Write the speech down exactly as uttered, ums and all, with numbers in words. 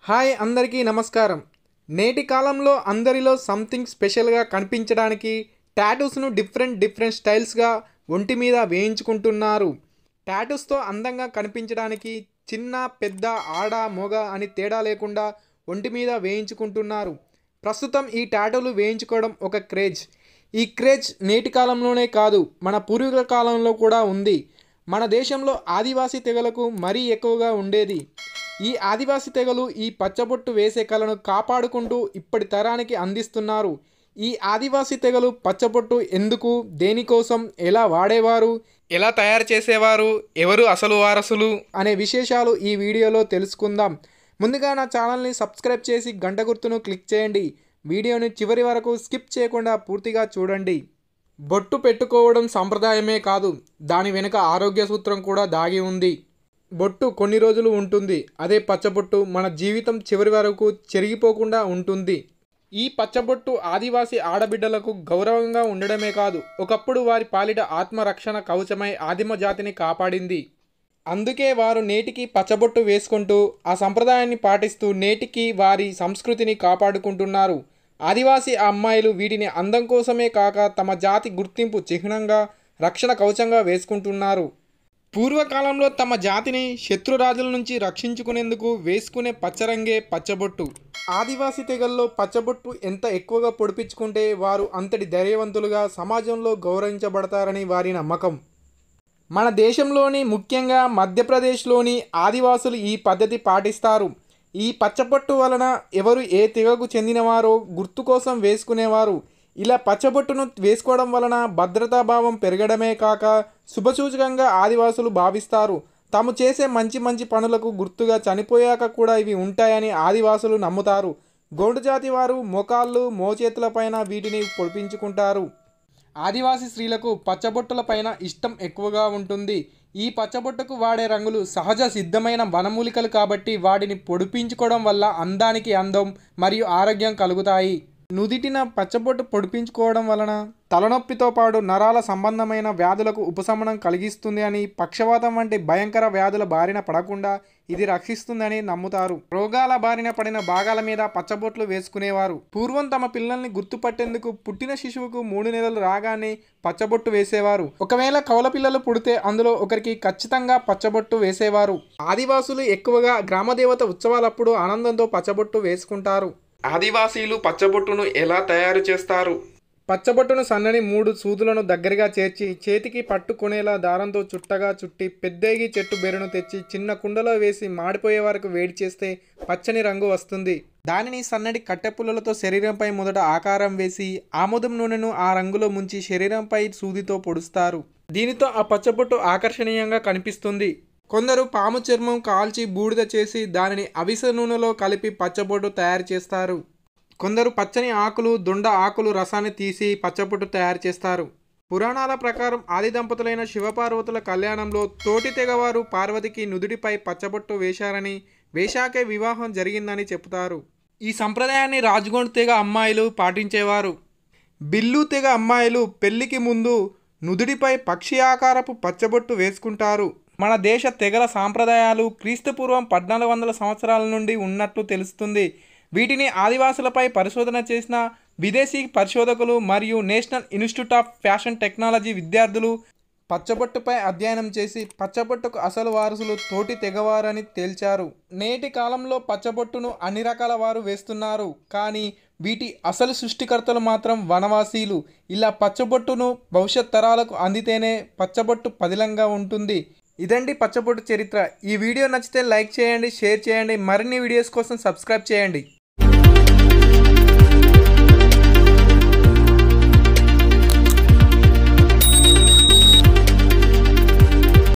Hi అందరికీ నమస్కారం. నేటి కాలంలో అందరిలో సంథింగ్ స్పెషల్గా కనిపించడానికి టాటూస్ను డిఫరెంట్ డిఫరెంట్ స్టైల్స్గా ఒంటి మీద వేయించుకుంటున్నారు. టాటూస్తో అందంగా కనిపించడానికి చిన్న పెద్ద ఆడ మొగ అని తేడా లేకుండా ఒంటి మీద వేయించుకుంటున్నారు. ప్రస్తుతం ఈ టాటూలు వేయించుకోవడం ఒక క్రేజ్. ఈ క్రేజ్ నేటి కాలంలోనే కాదు, మన పూర్వీకుల కాలంలో కూడా ఉంది. మన దేశంలో ఆదివాసీ తెగలకు మరీ ఎక్కువగా ఉండేది. ఈ ఆదివాసీ తెగలు ఈ పచ్చబొట్టు వేసే కళను కాపాడుకుంటూ ఇప్పటి తరానికి అందిస్తున్నారు. ఈ ఆదివాసీ తెగలు పచ్చబొట్టు ఎందుకు, దేనికోసం, ఎలా వాడేవారు, ఎలా తయారు చేసేవారు, ఎవరు అసలు వారసులు అనే విశేషాలు ఈ వీడియోలో తెలుసుకుందాం. ముందుగా నా ఛానల్ని సబ్స్క్రైబ్ చేసి గంట గుర్తును క్లిక్ చేయండి. వీడియోని చివరి వరకు స్కిప్ చేయకుండా పూర్తిగా చూడండి. బొట్టు పెట్టుకోవడం సంప్రదాయమే కాదు, దాని వెనుక ఆరోగ్య సూత్రం కూడా దాగి ఉంది. బొట్టు కొన్ని రోజులు ఉంటుంది, అదే పచ్చబొట్టు మన జీవితం చివరి వరకు చెరిగిపోకుండా ఉంటుంది. ఈ పచ్చబొట్టు ఆదివాసీ ఆడబిడ్డలకు గౌరవంగా ఉండడమే కాదు, ఒకప్పుడు వారి పాలిట ఆత్మరక్షణ కవచమై ఆదిమ జాతిని కాపాడింది. అందుకే వారు నేటికి పచ్చబొట్టు వేసుకుంటూ ఆ సంప్రదాయాన్ని పాటిస్తూ నేటికి వారి సంస్కృతిని కాపాడుకుంటున్నారు. ఆదివాసీ అమ్మాయిలు వీటిని అందం కోసమే కాక తమ జాతి గుర్తింపు చిహ్నంగా, రక్షణ కవచంగా వేసుకుంటున్నారు. పూర్వకాలంలో తమ జాతిని శత్రురాజుల నుంచి రక్షించుకునేందుకు వేసుకునే పచ్చరంగే పచ్చబొట్టు. ఆదివాసీ తెగల్లో పచ్చబొట్టు ఎంత ఎక్కువగా పొడిపించుకుంటే వారు అంతటి ధైర్యవంతులుగా సమాజంలో గౌరవించబడతారని వారి నమ్మకం. మన దేశంలోని ముఖ్యంగా మధ్యప్రదేశ్లోని ఆదివాసులు ఈ పద్ధతి పాటిస్తారు. ఈ పచ్చబొట్టు వలన ఎవరు ఏ తెగకు చెందినవారో గుర్తు కోసం వేసుకునేవారు. ఇలా పచ్చబొట్టును వేసుకోవడం వలన భద్రతాభావం పెరగడమే కాక శుభసూచకంగా ఆదివాసులు భావిస్తారు. తాము చేసే మంచి మంచి పనులకు గుర్తుగా చనిపోయాక కూడా ఇవి ఉంటాయని ఆదివాసులు నమ్ముతారు. గోండు జాతి వారు మోకాళ్ళు, మోచేతులపైన వీటిని పొడిపించుకుంటారు. ఆదివాసీ స్త్రీలకు పచ్చబొట్టులపైన ఇష్టం ఎక్కువగా ఉంటుంది. ఈ పచ్చబొట్టుకు వాడే రంగులు సహజ సిద్ధమైన వనమూలికలు కాబట్టి వాటిని పొడిపించుకోవడం వల్ల అందానికి అందం మరియు ఆరోగ్యం కలుగుతాయి. నుదిటిన పచ్చబొట్టు పొడిపించుకోవడం వలన తలనొప్పితో పాటు నరాల సంబంధమైన వ్యాధులకు ఉపశమనం కలిగిస్తుంది అని, పక్షవాతం వంటి భయంకర వ్యాధుల బారిన పడకుండా ఇది రక్షిస్తుందని నమ్ముతారు. రోగాల బారిన పడిన భాగాల మీద పచ్చబొట్లు వేసుకునేవారు. పూర్వం తమ పిల్లల్ని గుర్తుపట్టేందుకు పుట్టిన శిశువుకు మూడు నెలలు రాగానే పచ్చబొట్టు వేసేవారు. ఒకవేళ కవల పిల్లలు పుడితే అందులో ఒకరికి ఖచ్చితంగా పచ్చబొట్టు వేసేవారు. ఆదివాసులు ఎక్కువగా గ్రామదేవత ఉత్సవాలప్పుడు ఆనందంతో పచ్చబొట్టు వేసుకుంటారు. ఆదివాసీలు పచ్చబొట్టును ఎలా తయారు చేస్తారు? పచ్చబొట్టును సన్నని మూడు సూదులను దగ్గరగా చేర్చి చేతికి పట్టుకునేలా దారంతో చుట్టగా చుట్టి పెద్దేగి చెట్టు బెరను తెచ్చి చిన్న కుండలో వేసి మాడిపోయే వరకు వేడి చేస్తే పచ్చని రంగు వస్తుంది. దానిని సన్నటి కట్టెపుల్లలతో శరీరంపై మొదట ఆకారం వేసి ఆముదం నూనెను ఆ రంగులో ముంచి శరీరంపై సూదితో పొడుస్తారు. దీనితో ఆ పచ్చబొట్టు ఆకర్షణీయంగా కనిపిస్తుంది. కొందరు పాము చర్మం కాల్చి బూడిద చేసి దానిని అవిసె నూనెలో కలిపి పచ్చబొట్టు తయారు చేస్తారు. కొందరు పచ్చని ఆకులు, దొండ ఆకులు రసాన్ని తీసి పచ్చబొట్టు తయారు చేస్తారు. పురాణాల ప్రకారం ఆది దంపతులైన శివపార్వతుల కళ్యాణంలో తోటి తెగవారు పార్వతికి నుదుటిపై పచ్చబొట్టు వేశారని, వేశాకే వివాహం జరిగిందని చెబుతారు. ఈ సంప్రదాయాన్ని రాజ్గోండ్ తెగ అమ్మాయిలు పాటించేవారు. బిల్లు తెగ అమ్మాయిలు పెళ్లికి ముందు నుదుటిపై పక్షి ఆకారపు పచ్చబొట్టు వేసుకుంటారు. మన దేశ తెగల సాంప్రదాయాలు క్రీస్తుపూర్వం పద్నాలుగు వందల సంవత్సరాల నుండి ఉన్నట్లు తెలుస్తుంది. వీటిని ఆదివాసులపై పరిశోధన చేసిన విదేశీ పరిశోధకులు మరియు National Institute of Fashion Technology విద్యార్థులు పచ్చబొట్టుపై అధ్యయనం చేసి పచ్చబొట్టుకు అసలు వారసులు తోటి తెగవారని తేల్చారు. నేటి కాలంలో పచ్చబొట్టును అన్ని రకాల వారు వేస్తున్నారు, కానీ వీటి అసలు సృష్టికర్తలు మాత్రం వనవాసీలు. ఇలా పచ్చబొట్టును భవిష్యత్ తరాలకు అందితేనే పచ్చబొట్టు పదిలంగా ఉంటుంది. ఇదండి పచ్చబొట్టు చరిత్ర. ఈ వీడియో నచ్చితే లైక్ చేయండి, షేర్ చేయండి. మరిన్ని వీడియోస్ కోసం సబ్స్క్రైబ్ చేయండి.